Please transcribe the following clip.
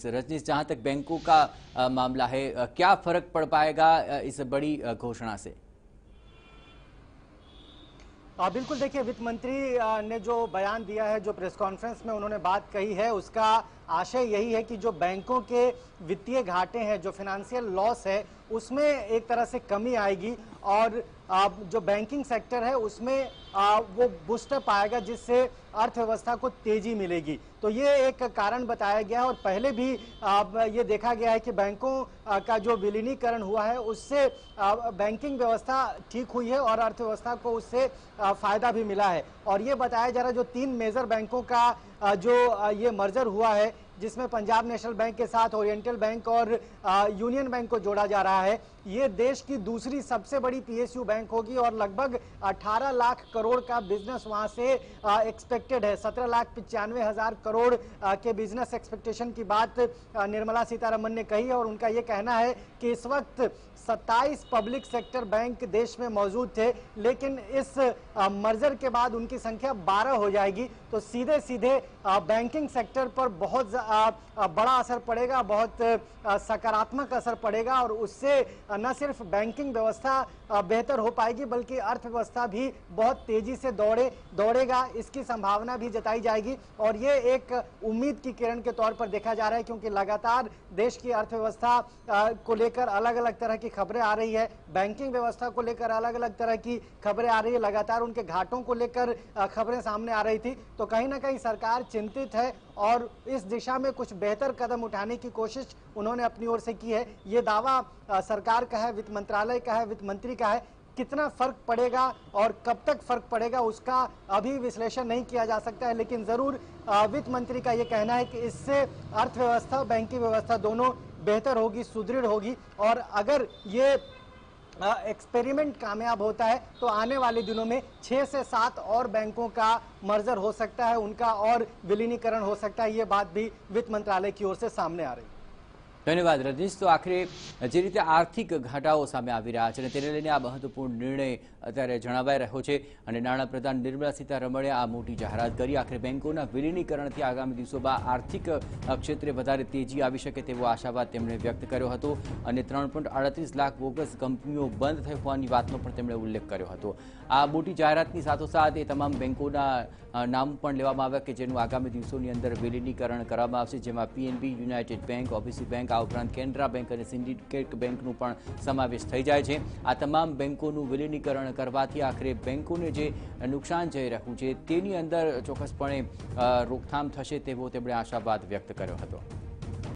रजनीश, जहां तक बैंकों का मामला है, क्या फर्क पड़ पाएगा इस बड़ी घोषणा से? बिल्कुल, देखिए वित्त मंत्री ने जो बयान दिया है, जो प्रेस कॉन्फ्रेंस में उन्होंने बात कही है, उसका आशय यही है कि जो बैंकों के वित्तीय घाटे हैं, जो फाइनेंशियल लॉस है, उसमें एक तरह से कमी आएगी और जो बैंकिंग सेक्टर है उसमें वो बूस्टअप आएगा, जिससे अर्थव्यवस्था को तेजी मिलेगी। तो ये एक कारण बताया गया है और पहले भी ये देखा गया है कि बैंकों का जो विलीनीकरण हुआ है उससे बैंकिंग व्यवस्था ठीक हुई है और अर्थव्यवस्था को उससे फायदा भी मिला है। और ये बताया जा रहा है जो 3 मेजर बैंकों का जो ये मर्जर हुआ है, जिसमें पंजाब नेशनल बैंक के साथ ओरिएंटल बैंक और यूनियन बैंक को जोड़ा जा रहा है, ये देश की दूसरी सबसे बड़ी पीएसयू बैंक होगी और लगभग 18 लाख करोड़ का बिजनेस वहां से एक्सपेक्टेड है। 17,95,000 करोड़ के बिजनेस एक्सपेक्टेशन की बात निर्मला सीतारमन ने कही है और उनका ये कहना है कि इस वक्त 27 पब्लिक सेक्टर बैंक देश में मौजूद थे, लेकिन इस मर्जर के बाद उनकी संख्या 12 हो जाएगी। तो सीधे सीधे बैंकिंग सेक्टर पर बहुत बड़ा असर पड़ेगा, बहुत सकारात्मक असर पड़ेगा और उससे न सिर्फ बैंकिंग व्यवस्था बेहतर हो पाएगी बल्कि अर्थव्यवस्था भी बहुत तेजी से दौड़ेगा, इसकी संभावना भी जताई जाएगी। और ये एक उम्मीद की किरण के तौर पर देखा जा रहा है, क्योंकि लगातार देश की अर्थव्यवस्था को लेकर अलग अलग तरह की खबरें आ रही है, बैंकिंग व्यवस्था को लेकर अलग अलग तरह की खबरें आ रही है, लगातार उनके घाटों को लेकर खबरें सामने आ रही थी। तो कहीं ना कहीं सरकार चिंतित है और इस दिशा में कुछ बेहतर कदम उठाने की कोशिश उन्होंने अपनी ओर से की है। ये दावा सरकार का है, वित्त मंत्रालय का है, वित्त मंत्री का है। कितना फर्क पड़ेगा और कब तक फर्क पड़ेगा उसका अभी विश्लेषण नहीं किया जा सकता है, लेकिन जरूर वित्त मंत्री का ये कहना है कि इससे अर्थव्यवस्था, बैंकिंग व्यवस्था दोनों बेहतर होगी, सुदृढ़ होगी। और अगर ये एक्सपेरिमेंट कामयाब होता है तो आने वाले दिनों में 6 से 7 और बैंकों का मर्जर हो सकता है, उनका और विलीनीकरण हो सकता है। ये बात भी वित्त मंत्रालय की ओर से सामने आ रही है। धन्यवाद रजनीश। तो आखिर जे रीते आर्थिक घाटाओ सामे आवी रह्या छे तेने लईने आ महत्वपूर्ण निर्णय अत्यारे जणावाई रह्यो छे अने नाणाप्रधान निर्मला सीतारमणे आ मोटी जाहेरात करी। आखिर बैंकोना विलीनीकरणथी आगामी दिवसोमां आर्थिक क्षेत्रे वधारे तेजी आवी शके तेवो आशावाद તેમણે व्यक्त कर्यो हतो अने 3.38 लाख बोगस कंपनीओ बंध थई होवानी वातनो पण તેમણે उल्लेख कर्यो हतो। आ मोटी जाहेरातनी साथोसाथ ए तमाम बैंकोना नाम पण लेवामां આવ્યા કે જેનું आगामी दिवसोनी अंदर विलीनीकरण करावामां आवशे, जेमां PNB, united bank, OBC bank, आ उपरांत केनरा बैंक અને સિન્ડિકેટ બેંકનું પણ સમાવેશ થઈ જાય છે। આ તમામ બેંકોનું વિલીનીકરણ કરવાથી આખરે બેંકોને જે નુકસાન જઈ રહ્યું છે તેની અંદર ચોક્કસપણે રોકથામ થશે તેવો તેમણે આશાવાદ વ્યક્ત કર્યો હતો।